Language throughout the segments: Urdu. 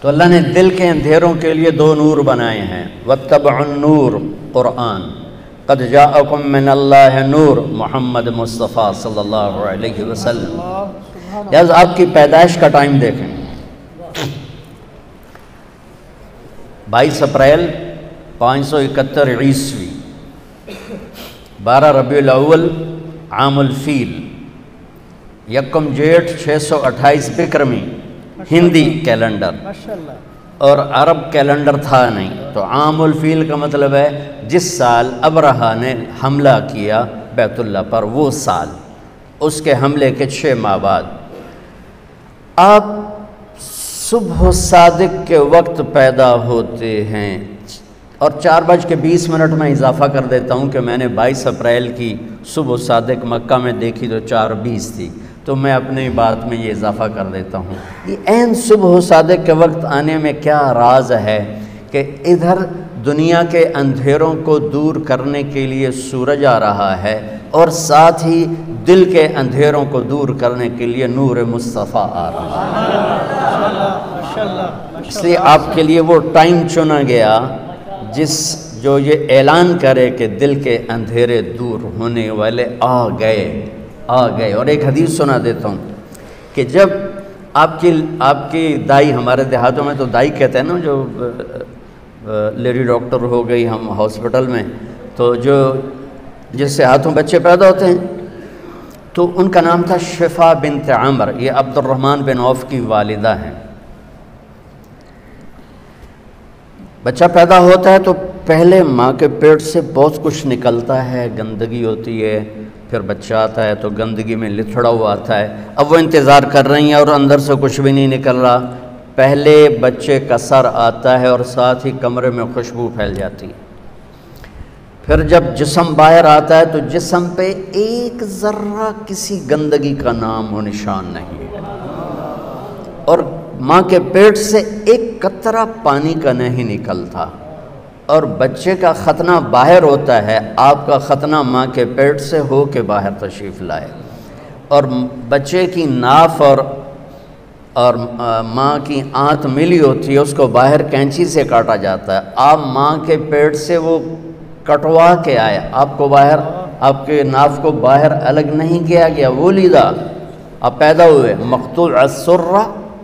تو اللہ نے دل کے اندھیروں کے لیے دو نور بنائے ہیں، واتبعوا النور قرآن، قد جاءکم من اللہ نور محمد مصطفیٰ صلی اللہ علیہ وسلم۔ لہذا آپ کی پیدائش کا ٹائم دیکھیں، 22 اپریل 571 عیسوی، 12 ربیع الاول عام الفیل، 1 جیٹھ 628 بکرمی ہندی کیلنڈر، اور عرب کیلنڈر تھا نہیں، تو عام الفیل کا مطلب ہے جس سال ابرہہ نے حملہ کیا بیت اللہ پر، وہ سال، اس کے حملے کے 6 ماہ بعد۔ آپ صبح صادق کے وقت پیدا ہوتے ہیں، اور 4:20 میں اضافہ کر دیتا ہوں کہ میں نے 22 اپریل کی صبح صادق مکہ میں دیکھی تو 4:20 تھی، تو میں اپنی بات میں یہ اضافہ کر دیتا ہوں۔ یہ عین صبح صادق کے وقت آنے میں کیا راز ہے کہ ادھر دنیا کے اندھیروں کو دور کرنے کے لیے سورج آ رہا ہے، اور ساتھ ہی دل کے اندھیروں کو دور کرنے کے لیے نور مصطفیٰ آ رہا ہے۔ اس لیے آپ کے لیے وہ ٹائم چنا گیا جو یہ اعلان کرے کہ دل کے اندھیرے دور ہونے والے آ گئے۔ اور ایک حدیث سنا دیتا ہوں کہ جب آپ کی دائی، ہمارے دیہاتوں میں تو دائی کہتے ہیں نا، جو لیڈی ڈاکٹر ہو گئی ہم ہاسپٹل میں، تو جس سے ہاتھوں بچے پیدا ہوتے ہیں، تو ان کا نام تھا شفا بنت عمر، یہ عبد الرحمن بن عوف کی والدہ ہیں۔ بچہ پیدا ہوتا ہے تو پہلے ماں کے پیٹ سے بہت کچھ نکلتا ہے، گندگی ہوتی ہے، پھر بچہ آتا ہے تو گندگی میں لتھڑا ہوا آتا ہے۔ اب وہ انتظار کر رہی ہیں اور اندر سے کچھ بھی نہیں نکل رہا۔ پہلے بچے کا سر آتا ہے اور ساتھ ہی کمرے میں خوشبو پھیل جاتی ہے۔ پھر جب جسم باہر آتا ہے تو جسم پہ ایک ذرہ کسی گندگی کا نام و نشان نہیں ہے، اور ماں کے پیٹ سے ایک قطرہ پانی کا نہیں نکلتا، اور بچے کا ختنہ باہر ہوتا ہے۔ آپ کا ختنہ ماں کے پیٹ سے ہو کے باہر تشریف لائے، اور بچے کی ناف اور ماں کی آنت ملی ہوتی ہے، اس کو باہر کینچی سے کاٹا جاتا ہے۔ آپ ماں کے پیٹ سے وہ کٹوا کے آئے، آپ کو باہر، آپ کے ناف کو باہر الگ نہیں کیا گیا، وہ لیدہ آپ پیدا ہوئے مقطوع السرہ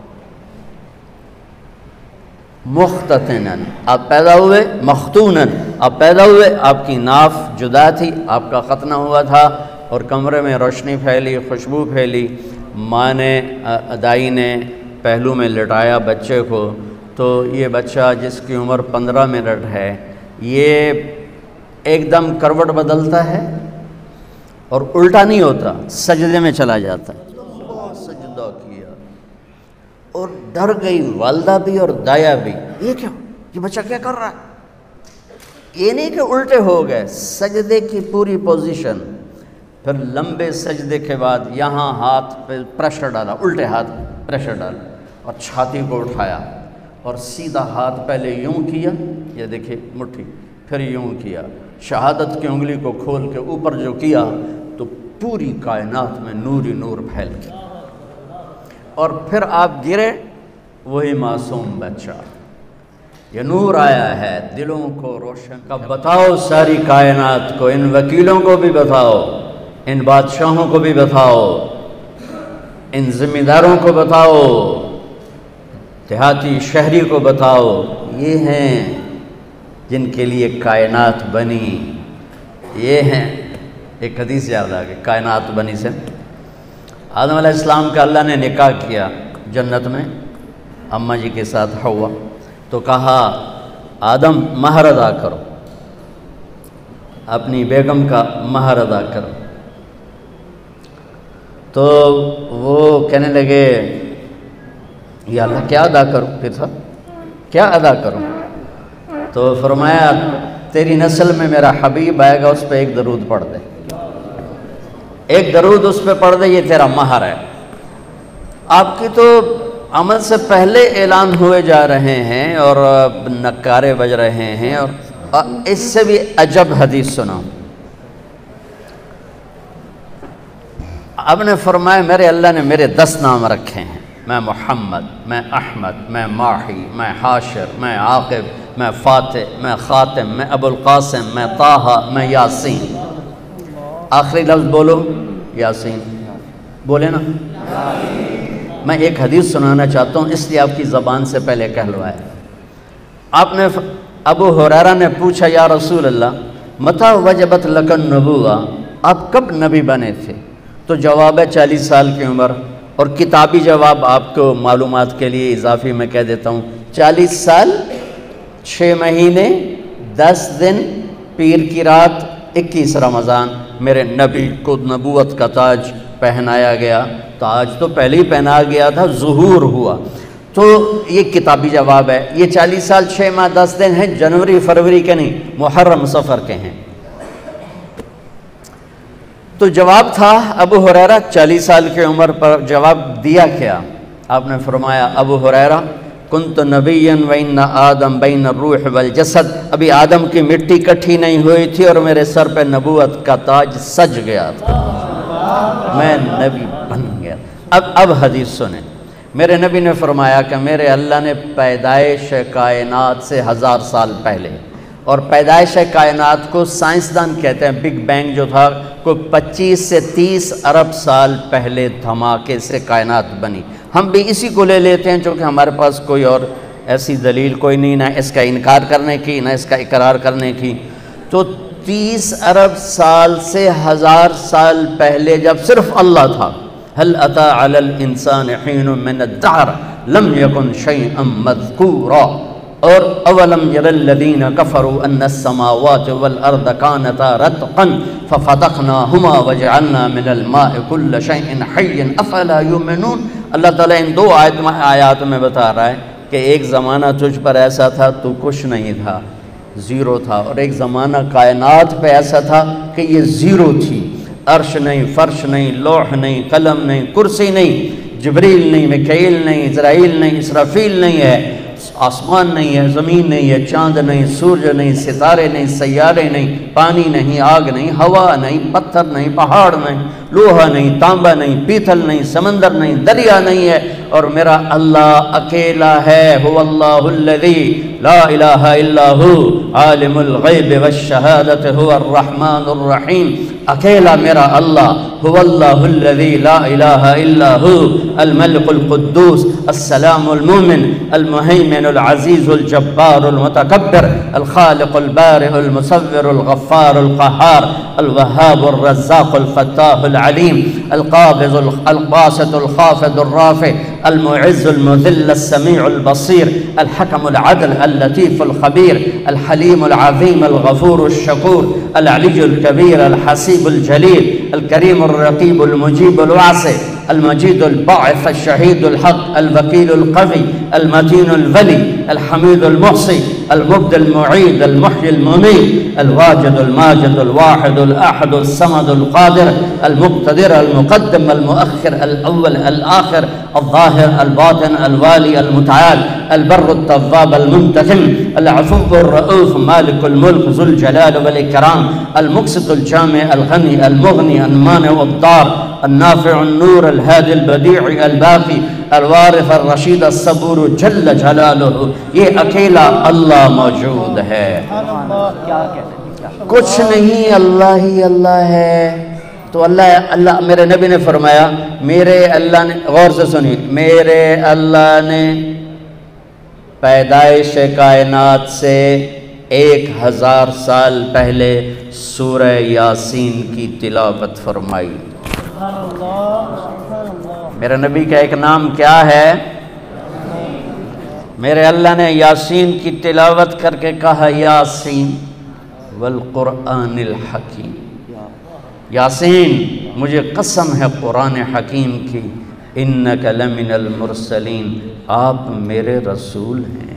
مختتناً، آپ پیدا ہوئے مختوناً، آپ پیدا ہوئے، آپ کی ناف جدا تھی، آپ کا ختنہ ہوا تھا، اور کمرے میں روشنی پھیلی، خوشبو پھیلی۔ ماں نے، دائی نے پہلو میں لٹایا بچے کو، تو یہ بچہ جس کی عمر 15 منٹ ہے، یہ ایک دم کروٹ بدلتا ہے اور الٹا نہیں ہوتا، سجدے میں چلا جاتا ہے۔ سجدہ کیا اور ڈر گئی والدہ بھی اور دایا بھی، یہ کیا، یہ بچہ کیا کر رہا ہے؟ یہ نہیں کہ الٹے ہو گئے، سجدے کی پوری پوزیشن۔ پھر لمبے سجدے کے بعد یہاں ہاتھ پہ پریشر ڈالا، الٹے ہاتھ پریشر ڈالا، اور چھاتی کو اٹھایا، اور سیدھا ہاتھ پہلے یوں کیا، یہ دیکھیں مٹھی، پھر یوں کیا، شہادت کی انگلی کو کھول کے اوپر جو کیا تو پوری کائنات میں نور ہی نور پھیل گیا، اور پھر آپ گرے، وہی معصوم بچہ۔ یہ نور آیا ہے دلوں کو روشن کا، بتاؤ ساری کائنات کو، ان وکیلوں کو بھی بتاؤ، ان بادشاہوں کو بھی بتاؤ، ان ذمہ داروں کو بتاؤ، دیہاتی شہری کو بتاؤ، یہ ہیں جن کے لیے کائنات بنی، یہ ہیں۔ ایک حدیث یاد آ گئی، کائنات بنی سے آدم علیہ السلام کا اللہ نے نکاح کیا جنت میں اماں جی کے ساتھ حوا، تو کہا آدم مہر ادا کرو، اپنی بیگم کا مہر ادا کرو۔ تو وہ کہنے لگے یا اللہ کیا ادا کروں، پھر تھا کیا ادا کروں؟ تو فرمایا تیری نسل میں میرا حبیب آئے گا، اس پہ ایک درود پڑھ دے، ایک درود اس پہ پڑھ دے، یہ تیرا مہر ہے۔ آپ کی تو عمل سے پہلے اعلان ہوئے جا رہے ہیں اور نکارے بج رہے ہیں، اور اس سے بھی عجب حدیث سنا۔ اب نے فرمایا میرے اللہ نے میرے 10 نام رکھے ہیں، میں محمد، میں احمد، میں ماحی، میں حاشر، میں عاقب، میں فاتح، میں خاتم، میں ابو القاسم، میں طٰہٰ، میں یاسین۔ آخری لفظ بولو، یاسین بولے نا۔ میں ایک حدیث سنانا چاہتا ہوں، اس لیے آپ کی زبان سے پہلے کہلوائے۔ آپ نے ابو ہریرہ نے پوچھا یا رسول اللہ متى وجبت لک النبوہ، آپ کب نبی بنے تھے؟ تو جواب ہے 40 سال کی عمر، اور کتابی جواب آپ کو معلومات کے لیے اضافی میں کہہ دیتا ہوں، 40 سال 6 مہینے 10 دن پیر کی رات 21 رمضان میرے نبی کو نبوت کا تاج پہنایا گیا۔ تاج تو پہلے ہی پہنا گیا تھا، ظہور ہوا۔ تو یہ کتابی جواب ہے۔ یہ 40 سال 6 ماہ 10 دن ہیں، جنوری فروری کے نہیں، محرم صفر کے ہیں۔ تو جواب تھا ابو ہریرہ 40 سال کی عمر پر جواب دیا کیا؟ آپ نے فرمایا ابو ہریرہ کنت نبیا وان آدم بین الروح والجسد، ابھی آدم کی مٹی کٹھی نہیں ہوئی تھی اور میرے سر پہ نبوت کا تاج سج گیا تھا، میں نبی بن گیا۔ اب حدیث سنیں۔ میرے نبی نے فرمایا کہ میرے اللہ نے پیدائش کائنات سے 1000 سال پہلے، اور پیدائش کائنات کو سائنسدان کہتے ہیں، بگ بینگ جو تھا کوئی 25 سے 30 ارب سال پہلے دھماکے سے کائنات بنی۔ ہم بھی اسی کو لے لیتے ہیں چونکہ ہمارے پاس کوئی اور ایسی دلیل کوئی نہیں، نہ اس کا انکار کرنے کی نہ اس کا اقرار کرنے کی۔ تو 30 ارب سال سے 1000 سال پہلے جب صرف اللہ تھا، هل أتى على الإنسان حين من الدهر لم يكن شيئا مذكورا، اور اولم ير الذين كفروا ان السماوات والارض كانتا رتقا ففتقناهما وجعلنا من الماء كل شيء حي افلا يؤمنون۔ اللہ تعالیٰ ان 2 آیات میں بتا رہا ہے کہ ایک زمانہ تجھ پر ایسا تھا تو کچھ نہیں تھا، زیرو تھا، اور ایک زمانہ کائنات پہ ایسا تھا کہ یہ زیرو تھی، عرش نہیں، فرش نہیں، لوح نہیں، قلم نہیں، کرسی نہیں، جبریل نہیں، میکائیل نہیں، اسرائیل نہیں، اسرافیل نہیں ہے، آسمان نہیں ہے، زمین نہیں ہے، چاند نہیں، سورج نہیں، ستارے نہیں، سیارے نہیں، پانی نہیں، آگ نہیں، ہوا نہیں، پتھر نہیں، پہاڑ نہیں، لوہا نہیں، تانبا نہیں، پیتل نہیں، سمندر نہیں، دریا نہیں ہے، اور میرا اللہ اکیلا ہے۔ هو اللہ الذی لا الہ الا ہو عالم الغیب والشہادت هو الرحمن الرحیم، اکیلا میرا اللہ، هو اللہ الذی لا الہ الا ہو الملک القدوس السلام المؤمن المہیمن العزیز الجبار المتکبر الخالق البارئ المصور الغفار القہار الوہاب الرزاق الفتاح العلیم القابض الباسط الخافض الرافع المعز المذل السمیع البصیر الحکم العدل اللطیف الخبیر الحلیم العظیم الغفور الشکور العلی الکبیر الحسیب الجلیل الکریم الرقیب المجیب الواسع المجید الباعث الشہید الحق الوکیل القوی المتین الولی الحمید المحصی المبدی المعید المحیی الممیت الواجد الماجد الواحد الاحد الصمد القادر المقتدر المقدم المؤخر الاول الآخر الظاهر الباطن الوالي المتعال البر التواب المنتقم العفو الرؤوف مالك الملك ذو الجلال والإكرام المقسط الجامع الغني المغني المانع الضار النافع النور الهادي البديع الباقي الوارث الرشید الصبور جل جلالہ، یہ اکیلا اللہ موجود ہے، کچھ نہیں، اللہ ہی اللہ ہے۔ تو اللہ میرے نبی نے فرمایا میرے اللہ نے، غور سے سنیے، میرے اللہ نے پیدائش کائنات سے 1000 سال پہلے سورہ یاسین کی تلاوت فرمائی۔ میرے نبی کا ایک نام کیا ہے؟ میرے اللہ نے یاسین کی تلاوت کر کے کہا یاسین والقرآن الحکیم، یاسین مجھے قسم ہے قرآن حکیم کی، انک لمن المرسلین، آپ میرے رسول ہیں۔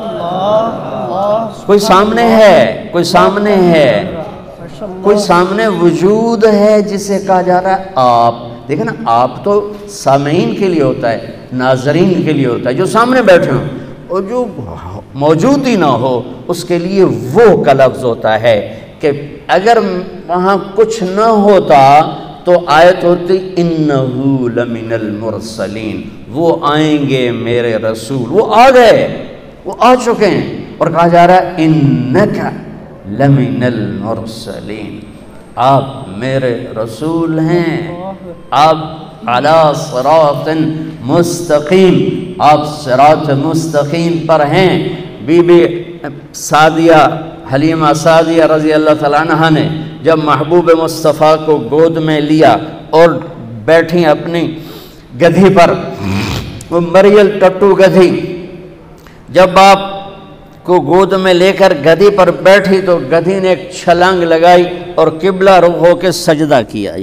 کوئی سامنے ہے، کوئی سامنے ہے، کوئی سامنے وجود ہے جسے کہا جا رہا ہے آپ۔ دیکھیں نا، آپ تو سامعین کے لیے ہوتا ہے، ناظرین کے لیے ہوتا ہے، جو سامنے بیٹھے ہوں، اور جو موجود ہی نہ ہو اس کے لیے وہ کا لفظ ہوتا ہے کہ اگر وہاں کچھ نہ ہوتا تو آیت ہوتی انہو لمن المرسلین، وہ آئیں گے میرے رسول، وہ آ گئے، وہ آ چکے ہیں، اور کہا جا رہا ہے انکا لمن المرسلین، آپ میرے رسول ہیں، آپ علی صراط مستقیم، آپ صراط مستقیم پر ہیں۔ بی بی سعدیہ حلیمہ سعدیہ رضی اللہ تعالیٰ عنہ نے جب محبوب مصطفیٰ کو گود میں لیا اور بیٹھی اپنی گدھی پر، وہ مریل ٹٹو گدھی، جب آپ کو گود میں لے کر گدھی پر بیٹھی تو گدھی نے ایک چھلانگ لگائی اور قبلہ رخ ہو کے سجدہ کیا،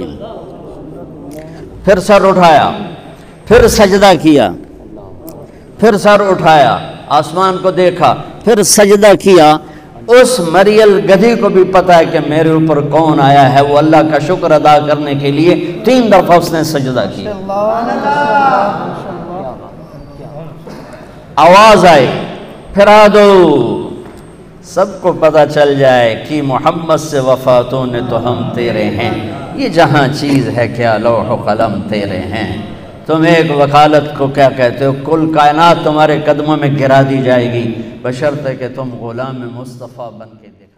پھر سر اٹھایا، پھر سجدہ کیا، پھر سر اٹھایا، آسمان کو دیکھا، پھر سجدہ کیا۔ اس مریل گدھی کو بھی پتا ہے کہ میرے اوپر کون آیا ہے، وہ اللہ کا شکر ادا کرنے کے لیے 3 دفعہ اس نے سجدہ کیا۔ آواز آئی پھرا دو، سب کو پتہ چل جائے کہ محمد سے وفاتوں نے تو ہم تیرے ہیں، یہ جہاں چیز ہے کیا لوح و قلم تیرے ہیں، تم ایک وکالت کو کیا کہتے ہو، کل کائنات تمہارے قدموں میں گرا دی جائے گی، بشرطے کہ تم غلام مصطفیٰ بن کے